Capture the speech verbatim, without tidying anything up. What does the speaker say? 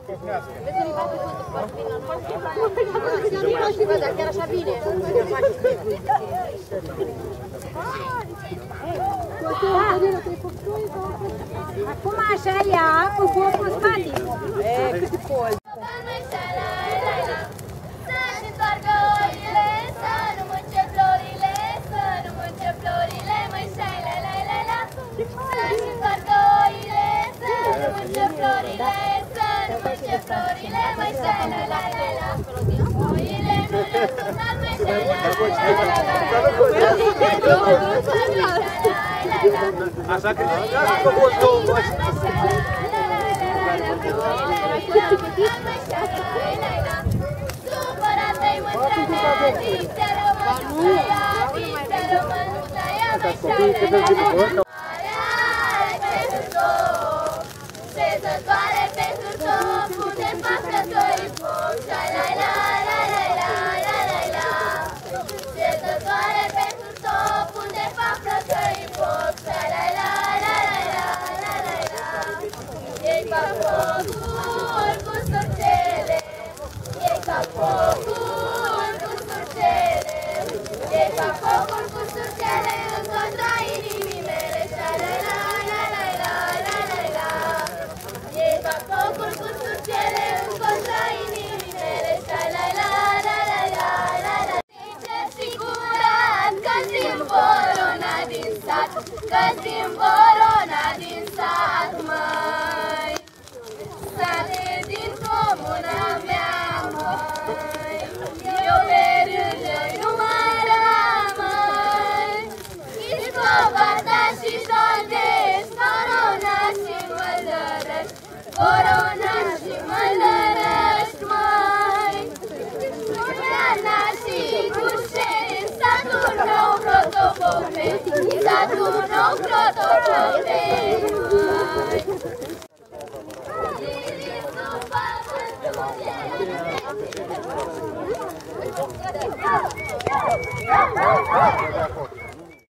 Vezi unii fac cuvântul foarte bine la noi. Și văd, dar chiar așa bine. Acum așa ia cu focul spatic. E, cât poți. Să-și întoarcă oile, să nu mânce florile, să nu mânce florile, măi șai la la la la. Să-și întoarcă oile, să nu mânce florile, să nu mânce florile, măi șai la la la la. Oile nu le sunat, măi șai la la la la. Așa că ziceați că vă două voci. Supărată-i mândrea mea, dințe rămânuța ea, dințe rămânuța ea, măi șezătoare pentru tot, pune pascătorii foc, șa-la-la-la-la-la-la-la-la. Șezătoare pentru tot, pune pascătorii foc, șa-la-la-la-la-la-la-la. Ei fac focul cu surcele, ei fac focul cu surcele, ei fac focul cu surcele în contra inimii mele, șa-la-la-la-la-la-la-la. Ei fac focul cu surcele în contra inimii mele, șa-la-la-la-la-la-la-la. Sincer și curat, că-ți-n Vorona din sat, că-ți-n Vorona din sat, măi. Sate din comuna mea, măi, eu pe rândă-i număram, măi. Ești Covata și Șoltești, Vorona și Măldărăști, Vorona și Măldărăști, măi. Turneana și Cușeni, satul nou Protopopeni, satul nou Protopopeni, măi. Thank you.